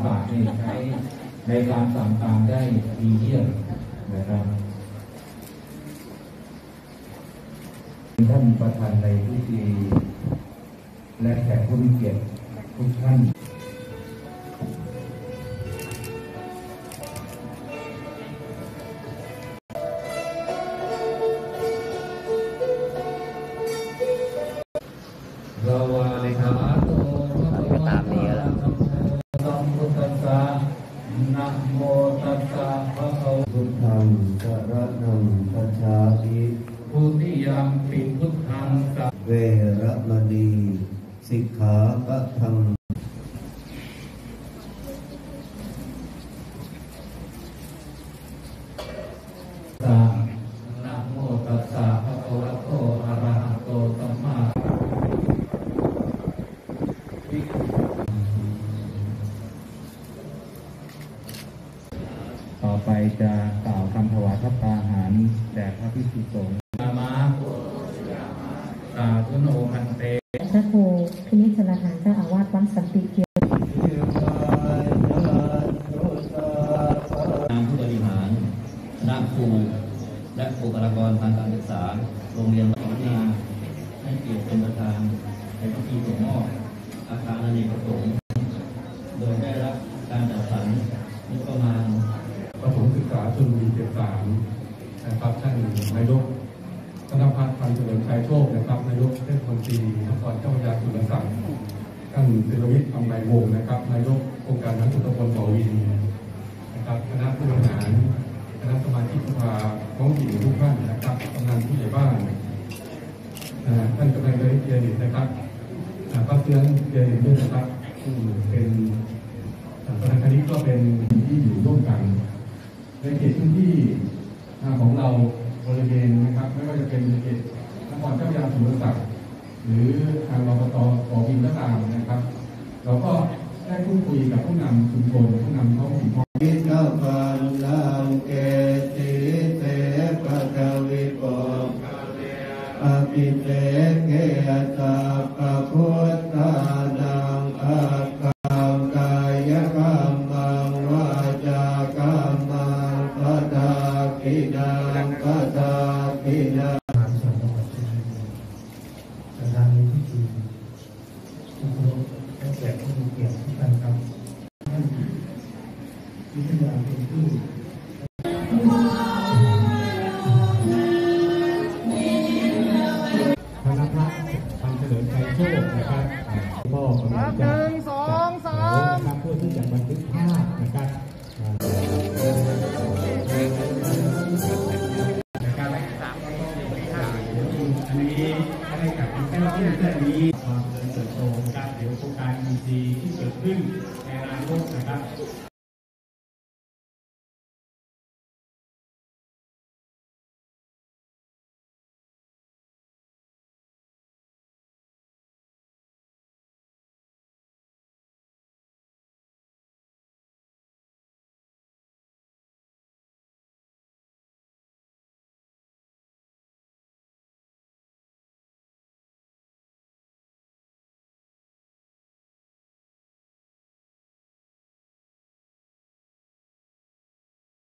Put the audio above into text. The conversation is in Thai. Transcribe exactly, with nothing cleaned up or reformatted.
บาทนี่ใช้ในการสั่งการได้ดีเยี่ยมนะครับท่านประธานในพิธีและแขกผู้มีเกียรติทุกท่านเราวาเลขาโตก็ตามนี้แล้วสัมพุทธัสสะนะโมตัสสะภะคะวะโตพุทธังสรณังคัจฉามิทุติยัมปิพุทธังสัพเวระมณีสิกขาปะทังนะโมตัสสะภะคะวะโตอะระหะโตสัมมาต่อไปจะกล่าวคำถวายพระตาหารแด่พระภิกษุสงฆ์นามาสาธุโนพันเตพระครูพินิจสารหารเจ้าอาวาสวัดสันติเกียรตินามผู้บริหารคณะครูและบุคลากรทางการศึกษาโรงเรียนวัดสันติให้เกียรติเป็นประธานในพิธีส่งมอบอาคารอเนกประสงค์โดยได้รับการจัดสรรงบประมาณประถมศึกษาชลบุรีเจ็ดสามนะครับท่านนายกธนพัฒน์พันธ์เฉลิมชัยโชคนะครับนายกเทศมนตรีนครเจ้าพระยาสุรศักดิ์ท่านศิรวิทย์อำไพวงศ์นะครับนายกองค์การนักพุทธพลบ่อวินนะครับคณะผู้บริหารคณะสมาชิกสภาท้องถิ่นทุกท่านนะครับกำนันผู้ใหญ่บ้านท่านกำนันเลยเกียรตินะครับป้าเตือนเกียรติด้วยนะครับซึ่งเป็นประธานคณะก็เป็นที่อยู่ร่วมกันในเขตพื้นที่ของเราบริเวณนะครับไม่ว่าจะเป็นเขตนครเจ้าพระยาสุรศักดิ์หรือทางอบต.บ่อวินก็ตามนะครับเราก็ได้พูดคุยกับผู้นำชุมชนผู้นำท้องถิ่นวิทาปันนังเกติเตปะทวิโกอภิเตเกตาปะพุทธานังอาคังกายกรรมังวาจากรรมังปัฏฐาคินังปัฏฐาคินังประธานในพิธีทุกคนและแขกผู้มีเกียรติทุกท่านครับท่านวิทยาเป็นผู้คณะพระพันเฉลิมชัยโชคนะครับพ่อกำลังจะนะครับเพื่อที่จะบันทึกภาพนะครับการรักษาความต้องการอันนี้ให้กับแค่ที่แค่นี้ความเติบโตการเดี๋ยวโครงการ อี ซี ที่เกิดขึ้นในอนาคตนะครับ